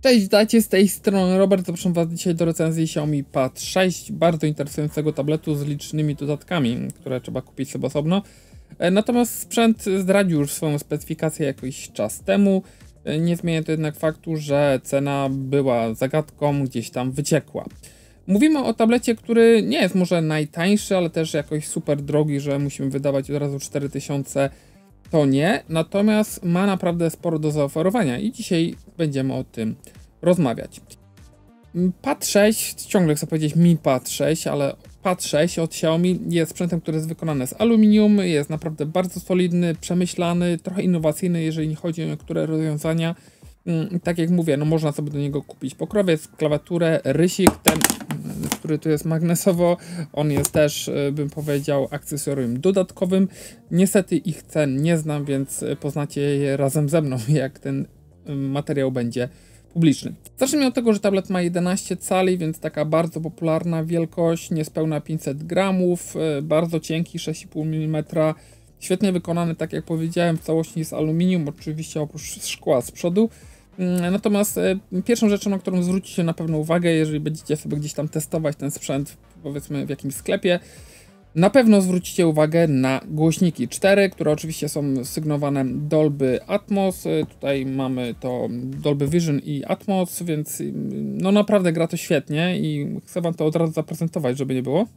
Cześć, witajcie, z tej strony Robert, zapraszam Was dzisiaj do recenzji Xiaomi Pad 6, bardzo interesującego tabletu z licznymi dodatkami, które trzeba kupić sobie osobno. Natomiast sprzęt zdradził już swoją specyfikację jakiś czas temu, nie zmienia to jednak faktu, że cena była zagadką, gdzieś tam wyciekła. Mówimy o tablecie, który nie jest może najtańszy, ale też jakoś super drogi, że musimy wydawać od razu 4000. To nie, natomiast ma naprawdę sporo do zaoferowania i dzisiaj będziemy o tym rozmawiać. Pad 6, ciągle chcę powiedzieć Mi Pad 6, ale Pad 6 od Xiaomi jest sprzętem, który jest wykonany z aluminium, jest naprawdę bardzo solidny, przemyślany, trochę innowacyjny, jeżeli chodzi o niektóre rozwiązania. Tak jak mówię, no można sobie do niego kupić pokrowiec, klawiaturę, rysik, ten, który tu jest magnesowo, on jest też, bym powiedział, akcesorium dodatkowym. Niestety ich cen nie znam, więc poznacie je razem ze mną, jak ten materiał będzie publiczny. Zacznijmy od tego, że tablet ma 11 cali, więc taka bardzo popularna wielkość, niespełna 500 gramów, bardzo cienki, 6,5 mm, świetnie wykonany, tak jak powiedziałem, w całości z aluminium, oczywiście oprócz szkła z przodu. Natomiast pierwszą rzeczą, na którą zwrócicie na pewno uwagę, jeżeli będziecie sobie gdzieś tam testować ten sprzęt, powiedzmy w jakimś sklepie, na pewno zwrócicie uwagę na głośniki 4, które oczywiście są sygnowane Dolby Atmos. Tutaj mamy to Dolby Vision i Atmos, więc no naprawdę gra to świetnie i chcę Wam to od razu zaprezentować, żeby nie było.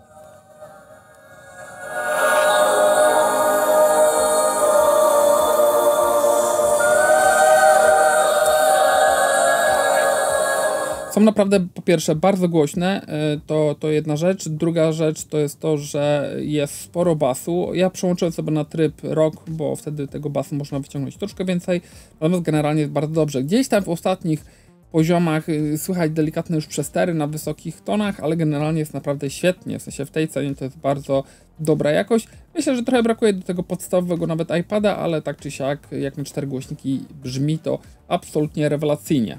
Są naprawdę, po pierwsze, bardzo głośne, to jedna rzecz. Druga rzecz to jest to, że jest sporo basu. Ja przełączyłem sobie na tryb rock, bo wtedy tego basu można wyciągnąć troszkę więcej. Natomiast generalnie jest bardzo dobrze. Gdzieś tam w ostatnich poziomach słychać delikatne już przestery na wysokich tonach, ale generalnie jest naprawdę świetnie. W sensie w tej cenie to jest bardzo dobra jakość. Myślę, że trochę brakuje do tego podstawowego nawet iPada, ale tak czy siak, jak na 4 głośniki brzmi to absolutnie rewelacyjnie.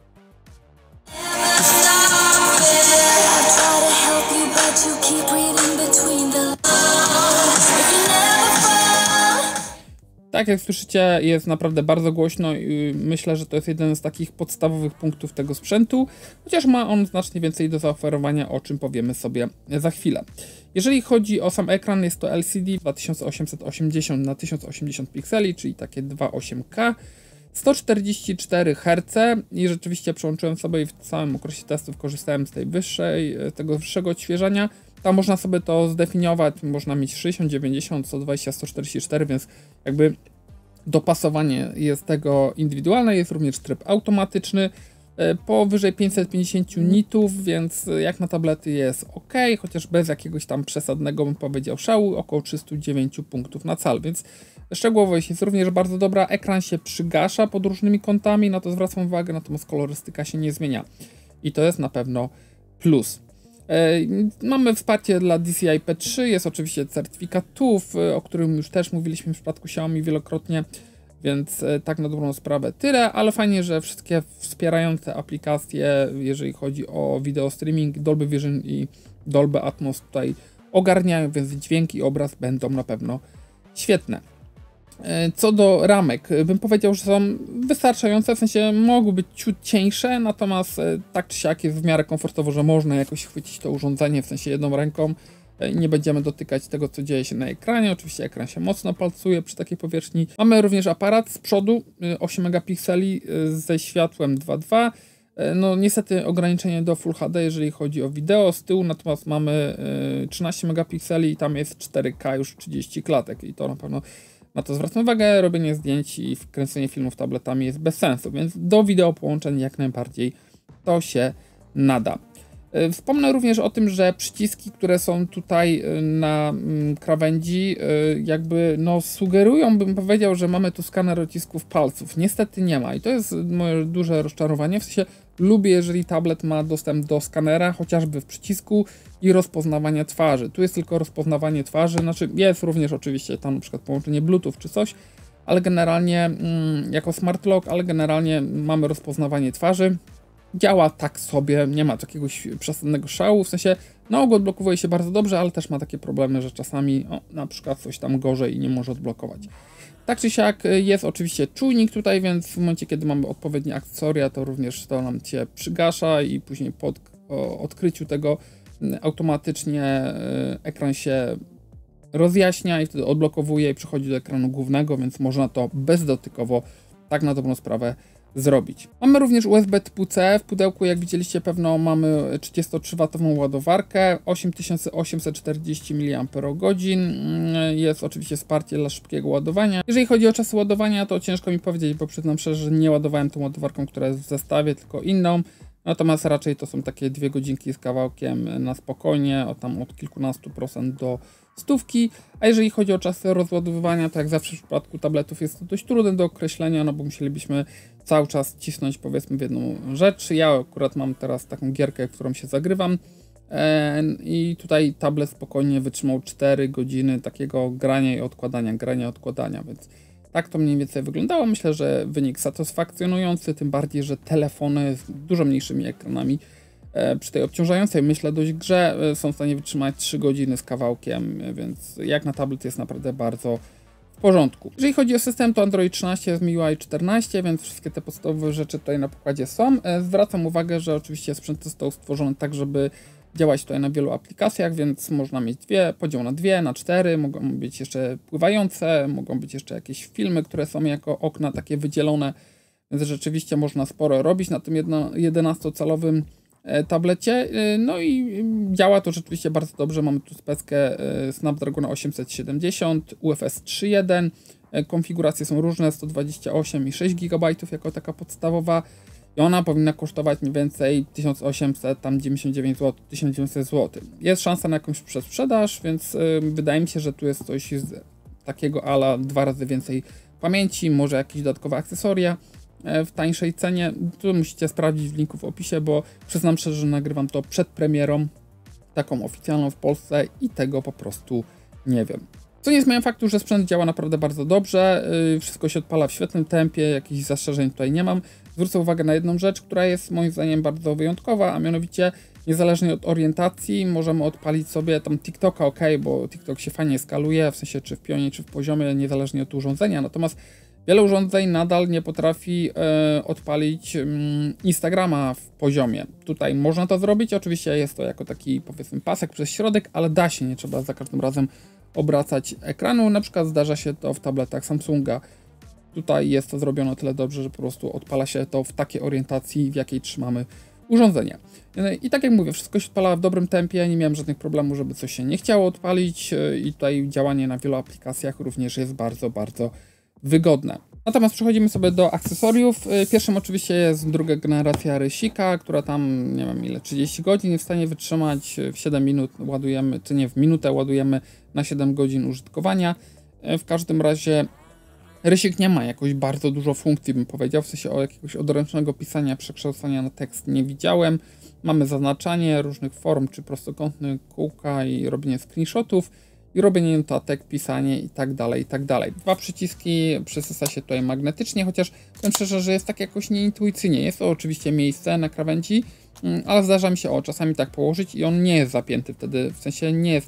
Tak jak słyszycie, jest naprawdę bardzo głośno i myślę, że to jest jeden z takich podstawowych punktów tego sprzętu, chociaż ma on znacznie więcej do zaoferowania, o czym powiemy sobie za chwilę. Jeżeli chodzi o sam ekran, jest to LCD 2880 na 1080 pikseli, czyli takie 2.8K. 144 Hz i rzeczywiście przełączyłem sobie i w całym okresie testów korzystałem z tego wyższego odświeżania. Tam można sobie to zdefiniować, można mieć 60, 90, 120, 144, więc jakby dopasowanie jest tego indywidualne, jest również tryb automatyczny. Powyżej 550 nitów, więc jak na tablety jest ok, chociaż bez jakiegoś tam przesadnego, bym powiedział, szału, około 309 punktów na cal, więc szczegółowość jest również bardzo dobra. Ekran się przygasza pod różnymi kątami, na to zwracam uwagę, natomiast kolorystyka się nie zmienia i to jest na pewno plus. Mamy wsparcie dla DCI P3, jest oczywiście certyfikat TÜV, o którym już też mówiliśmy w przypadku Xiaomi wielokrotnie, więc tak na dobrą sprawę tyle, ale fajnie, że wszystkie wspierające aplikacje, jeżeli chodzi o video streaming, Dolby Vision i Dolby Atmos tutaj ogarniają, więc dźwięk i obraz będą na pewno świetne. Co do ramek, bym powiedział, że są wystarczające, w sensie mogły być ciut cieńsze, natomiast tak czy siak jest w miarę komfortowo, że można jakoś chwycić to urządzenie, w sensie jedną ręką. Nie będziemy dotykać tego, co dzieje się na ekranie. Oczywiście ekran się mocno palcuje przy takiej powierzchni. Mamy również aparat z przodu, 8 megapikseli ze światłem 2.2. No niestety ograniczenie do Full HD, jeżeli chodzi o wideo z tyłu, natomiast mamy 13 megapikseli i tam jest 4K już 30 klatek i to na pewno na to zwracam uwagę. Robienie zdjęć i wkręcenie filmów tabletami jest bez sensu, więc do wideo połączeń jak najbardziej to się nada. Wspomnę również o tym, że przyciski, które są tutaj na krawędzi, jakby no sugerują, bym powiedział, że mamy tu skaner odcisków palców. Niestety nie ma i to jest moje duże rozczarowanie. W sensie lubię, jeżeli tablet ma dostęp do skanera, chociażby w przycisku i rozpoznawania twarzy. Tu jest tylko rozpoznawanie twarzy, znaczy jest również oczywiście tam na przykład połączenie Bluetooth czy coś, ale generalnie jako smart lock, ale generalnie mamy rozpoznawanie twarzy. Działa tak sobie, nie ma jakiegoś przesadnego szału, w sensie na ogół odblokowuje się bardzo dobrze, ale też ma takie problemy, że czasami na przykład coś tam gorzej i nie może odblokować. Tak czy siak jest oczywiście czujnik tutaj, więc w momencie, kiedy mamy odpowiednie akcesoria, to również to nam się przygasza i później po odkryciu tego automatycznie ekran się rozjaśnia i wtedy odblokowuje i przechodzi do ekranu głównego, więc można to bezdotykowo, tak na dobrą sprawę, zrobić. Mamy również USB typu C. W pudełku, jak widzieliście pewno, mamy 33W ładowarkę, 8840 mAh. Jest oczywiście wsparcie dla szybkiego ładowania. Jeżeli chodzi o czas ładowania, to ciężko mi powiedzieć, bo przyznam szczerze, że nie ładowałem tą ładowarką, która jest w zestawie, tylko inną. Natomiast raczej to są takie 2 godzinki z kawałkiem na spokojnie, od kilkunastu procent do 100. A jeżeli chodzi o czasy rozładowywania, to jak zawsze w przypadku tabletów jest to dość trudne do określenia, no bo musielibyśmy cały czas cisnąć powiedzmy w jedną rzecz. Ja akurat mam teraz taką gierkę, w którą się zagrywam i tutaj tablet spokojnie wytrzymał 4 godziny takiego grania i odkładania, więc tak to mniej więcej wyglądało. Myślę, że wynik satysfakcjonujący, tym bardziej, że telefony z dużo mniejszymi ekranami przy tej obciążającej, myślę, dość grze są w stanie wytrzymać 3 godziny z kawałkiem, więc jak na tablet jest naprawdę bardzo w porządku. Jeżeli chodzi o system, to Android 13 z MIUI 14, więc wszystkie te podstawowe rzeczy tutaj na pokładzie są. Zwracam uwagę, że oczywiście sprzęt został stworzony tak, żeby działać tutaj na wielu aplikacjach, więc można mieć podział na 2, na 4, mogą być jeszcze pływające, mogą być jeszcze jakieś filmy, które są jako okna takie wydzielone, więc rzeczywiście można sporo robić na tym 11-calowym tablecie. No i działa to rzeczywiście bardzo dobrze. Mamy tu speckę Snapdragona 870, UFS 3.1. Konfiguracje są różne, 128 i 6 GB jako taka podstawowa. I ona powinna kosztować mniej więcej 1899 zł, 1900 zł. Jest szansa na jakąś przesprzedaż, więc wydaje mi się, że tu jest coś takiego ala 2 razy więcej pamięci, może jakieś dodatkowe akcesoria w tańszej cenie. Tu musicie sprawdzić w linku w opisie, bo przyznam szczerze, że nagrywam to przed premierą, taką oficjalną w Polsce i tego po prostu nie wiem. Co nie zmienia faktu, że sprzęt działa naprawdę bardzo dobrze, wszystko się odpala w świetnym tempie, jakichś zastrzeżeń tutaj nie mam. Zwrócę uwagę na jedną rzecz, która jest moim zdaniem bardzo wyjątkowa, a mianowicie niezależnie od orientacji możemy odpalić sobie tam TikToka, bo TikTok się fajnie skaluje, w sensie czy w pionie, czy w poziomie, niezależnie od urządzenia, natomiast wiele urządzeń nadal nie potrafi odpalić Instagrama w poziomie. Tutaj można to zrobić, oczywiście jest to jako taki powiedzmy pasek przez środek, ale da się, nie trzeba za każdym razem obracać ekranu. Na przykład zdarza się to w tabletach Samsunga. Tutaj jest to zrobione o tyle dobrze, że po prostu odpala się to w takiej orientacji, w jakiej trzymamy urządzenie. I tak jak mówię, wszystko się odpala w dobrym tempie, nie miałem żadnych problemów, żeby coś się nie chciało odpalić i tutaj działanie na wielu aplikacjach również jest bardzo, bardzo wygodne. Natomiast przechodzimy sobie do akcesoriów. Pierwszym oczywiście jest druga generacja rysika, która tam, nie wiem ile, 30 godzin jest w stanie wytrzymać. W 7 minut ładujemy, czy nie, w minutę ładujemy na 7 godzin użytkowania. W każdym razie rysik nie ma jakoś bardzo dużo funkcji, bym powiedział, w sensie o jakiegoś odręcznego pisania, przekształcania na tekst nie widziałem. Mamy zaznaczanie różnych form, czy prostokątnych, kółka i robienie screenshotów i robienie notatek, pisanie i tak dalej, i tak dalej. 2 przyciski, przysysa się tutaj magnetycznie, chociaż powiem szczerze, że jest tak jakoś nieintuicyjnie. Jest to oczywiście miejsce na krawędzi, ale zdarza mi się czasami tak położyć i on nie jest zapięty wtedy, w sensie nie jest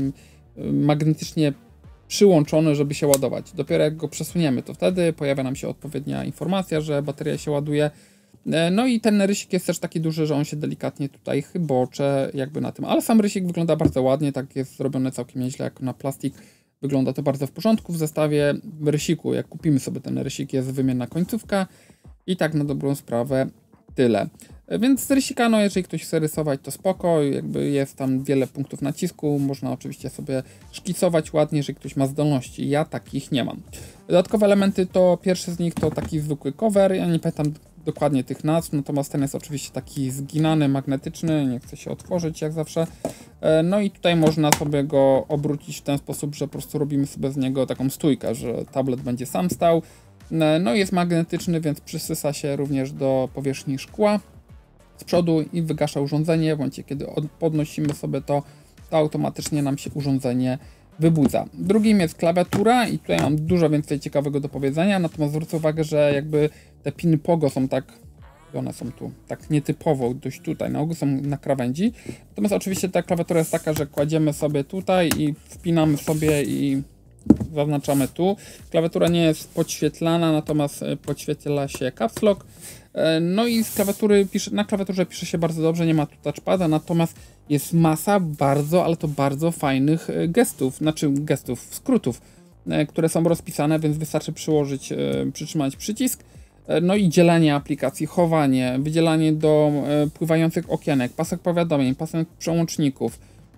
magnetycznie przyłączony, żeby się ładować. Dopiero jak go przesuniemy, to wtedy pojawia nam się odpowiednia informacja, że bateria się ładuje. No i ten rysik jest też taki duży, że on się delikatnie tutaj chybocze jakby na tym, ale sam rysik wygląda bardzo ładnie, tak jest zrobione całkiem nieźle jak na plastik. Wygląda to bardzo w porządku. W zestawie rysiku, jak kupimy sobie ten rysik, jest wymienna końcówka i tak na dobrą sprawę tyle. Więc z rysika, no jeżeli ktoś chce rysować, to spoko, jakby jest tam wiele punktów nacisku, można oczywiście sobie szkicować ładnie, jeżeli ktoś ma zdolności. Ja takich nie mam. Dodatkowe elementy to pierwszy z nich to taki zwykły cover, ja nie pamiętam dokładnie tych nazw, natomiast ten jest oczywiście taki zginany, magnetyczny, nie chce się otworzyć jak zawsze. No i tutaj można sobie go obrócić w ten sposób, że po prostu robimy sobie z niego taką stójkę, że tablet będzie sam stał. No i jest magnetyczny, więc przysysa się również do powierzchni szkła z przodu i wygasza urządzenie. W momencie, kiedy podnosimy sobie to automatycznie nam się urządzenie wybudza. Drugim jest klawiatura i tutaj mam dużo więcej ciekawego do powiedzenia, natomiast zwrócę uwagę, że jakby te piny pogo są tak, one są tu tak nietypowo dość tutaj, na ogół są na krawędzi. Natomiast oczywiście ta klawiatura jest taka, że kładziemy sobie tutaj i wpinamy sobie i zaznaczamy tu. Klawiatura nie jest podświetlana, natomiast podświetla się caps lock. No i z klawiatury na klawiaturze pisze się bardzo dobrze, nie ma tu touchpada, natomiast jest masa bardzo, ale to bardzo fajnych skrótów, które są rozpisane, więc wystarczy przytrzymać przycisk. No i dzielenie aplikacji, chowanie, wydzielanie do pływających okienek, pasek powiadomień, pasek przełączników.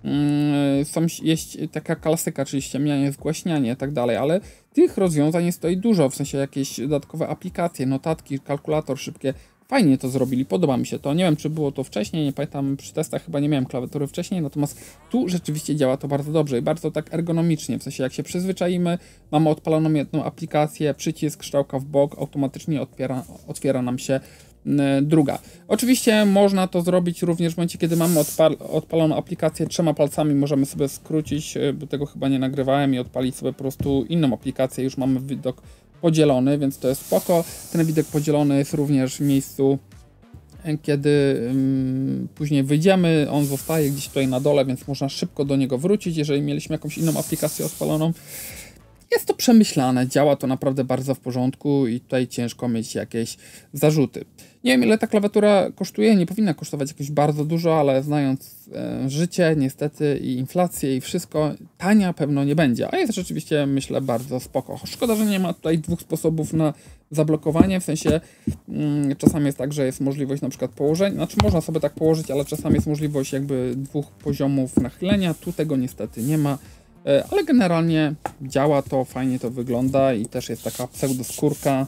Jest taka klasyka, czyli ściemnianie, zgłaśnianie i tak dalej, ale tych rozwiązań jest tutaj dużo, w sensie jakieś dodatkowe aplikacje, notatki, kalkulator szybkie. Fajnie to zrobili, podoba mi się to. Nie wiem, czy było to wcześniej, nie pamiętam, przy testach chyba nie miałem klawiatury wcześniej, natomiast tu rzeczywiście działa to bardzo dobrze i bardzo tak ergonomicznie, w sensie jak się przyzwyczaimy, mamy odpaloną jedną aplikację, przycisk, strzałka w bok, automatycznie otwiera nam się druga. Oczywiście można to zrobić również w momencie, kiedy mamy odpaloną aplikację 3 palcami, możemy sobie skrócić, bo tego chyba nie nagrywałem, i odpalić sobie po prostu inną aplikację, już mamy widok podzielony, więc to jest spoko. Ten widok podzielony jest również w miejscu, kiedy później wyjdziemy, on zostaje gdzieś tutaj na dole, więc można szybko do niego wrócić, jeżeli mieliśmy jakąś inną aplikację odpaloną. Jest to przemyślane, działa to naprawdę bardzo w porządku i tutaj ciężko mieć jakieś zarzuty. Nie wiem, ile ta klawiatura kosztuje, nie powinna kosztować jakoś bardzo dużo, ale znając życie niestety i inflację i wszystko, tania pewno nie będzie, a jest rzeczywiście, myślę, bardzo spoko. Szkoda, że nie ma tutaj 2 sposobów na zablokowanie, w sensie czasami jest tak, że jest możliwość na przykład położenia, znaczy można sobie tak położyć, ale czasami jest możliwość jakby 2 poziomów nachylenia, tu tego niestety nie ma. Ale generalnie działa to, fajnie to wygląda i też jest taka pseudoskórka.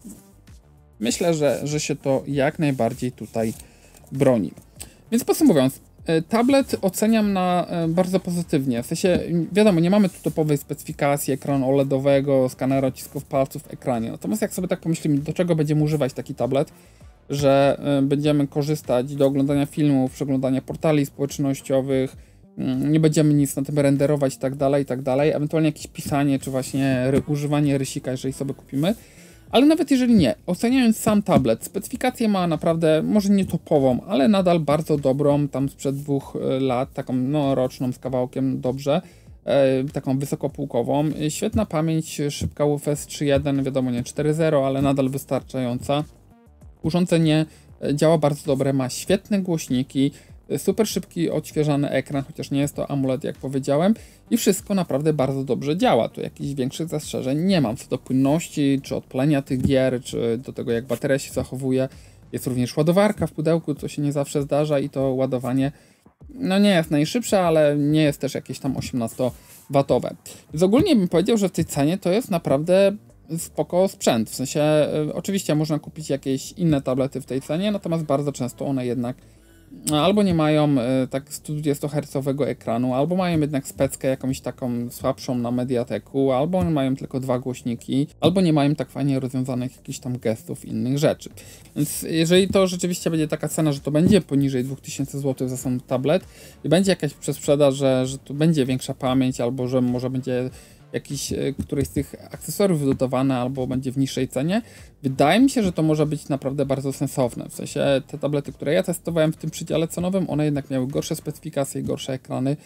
Myślę, że się to jak najbardziej tutaj broni. Więc podsumowując, tablet oceniam na bardzo pozytywnie. W sensie, wiadomo, nie mamy tu topowej specyfikacji ekranu OLEDowego, skanera odcisków palców w ekranie. Natomiast jak sobie tak pomyślimy, do czego będziemy używać taki tablet, że będziemy korzystać do oglądania filmów, przeglądania portali społecznościowych, nie będziemy nic na tym renderować i tak dalej, ewentualnie jakieś pisanie, czy właśnie używanie rysika, jeżeli sobie kupimy. Ale nawet jeżeli nie, oceniając sam tablet, specyfikację ma naprawdę, może nie topową, ale nadal bardzo dobrą, tam sprzed 2 lat, taką no, roczną z kawałkiem dobrze, taką wysokopółkową. Świetna pamięć, szybka UFS 3.1, wiadomo nie 4.0, ale nadal wystarczająca. Urządzenie działa bardzo dobre, ma świetne głośniki, super szybki, odświeżany ekran, chociaż nie jest to AMOLED, jak powiedziałem, i wszystko naprawdę bardzo dobrze działa. Tu jakichś większych zastrzeżeń nie mam co do płynności, czy odpalenia tych gier, czy do tego, jak bateria się zachowuje. Jest również ładowarka w pudełku, co się nie zawsze zdarza, i to ładowanie no nie jest najszybsze, ale nie jest też jakieś tam 18W. Więc ogólnie bym powiedział, że w tej cenie to jest naprawdę spoko sprzęt. W sensie oczywiście można kupić jakieś inne tablety w tej cenie, natomiast bardzo często one jednak albo nie mają tak 120 Hz ekranu, albo mają jednak speckę jakąś taką słabszą na Mediateku, albo mają tylko 2 głośniki, albo nie mają tak fajnie rozwiązanych jakichś tam gestów i innych rzeczy. Więc jeżeli to rzeczywiście będzie taka cena, że to będzie poniżej 2000 zł za sam tablet i będzie jakaś przesprzedaż, że tu będzie większa pamięć, albo że może będzie któryś z tych akcesoriów dodawane, albo będzie w niższej cenie, wydaje mi się, że to może być naprawdę bardzo sensowne. W sensie te tablety, które ja testowałem w tym przedziale cenowym, one jednak miały gorsze specyfikacje, gorsze ekrany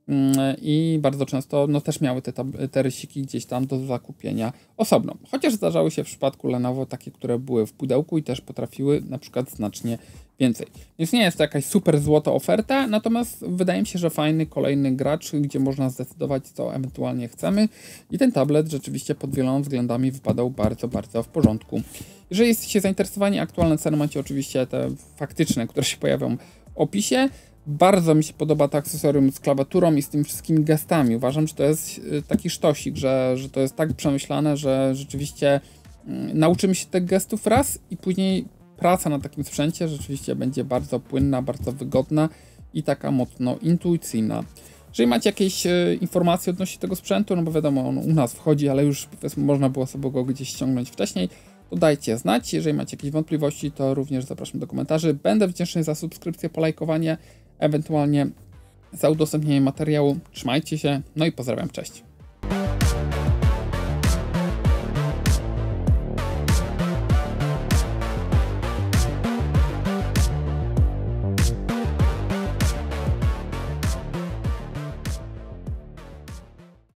i bardzo często no, też miały te rysiki gdzieś tam do zakupienia osobno. Chociaż zdarzały się w przypadku Lenovo takie, które były w pudełku i też potrafiły na przykład znacznie więcej. Więc nie jest to jakaś super złota oferta, natomiast wydaje mi się, że fajny kolejny gracz, gdzie można zdecydować, co ewentualnie chcemy, i ten tablet rzeczywiście pod wieloma względami wypadał bardzo, bardzo w porządku. Jeżeli jesteście zainteresowani, aktualne ceny macie oczywiście te faktyczne, które się pojawią w opisie. Bardzo mi się podoba to akcesorium z klawiaturą i z tymi wszystkimi gestami. Uważam, że to jest taki sztosik, że to jest tak przemyślane, że rzeczywiście nauczymy się tych gestów raz i później praca na takim sprzęcie rzeczywiście będzie bardzo płynna, bardzo wygodna i taka mocno intuicyjna. Jeżeli macie jakieś informacje odnośnie tego sprzętu, no bo wiadomo, on u nas wchodzi, ale już powiedzmy można było sobie go gdzieś ściągnąć wcześniej, to dajcie znać. Jeżeli macie jakieś wątpliwości, to również zapraszam do komentarzy. Będę wdzięczny za subskrypcję, polajkowanie, ewentualnie za udostępnienie materiału. Trzymajcie się, no i pozdrawiam, cześć.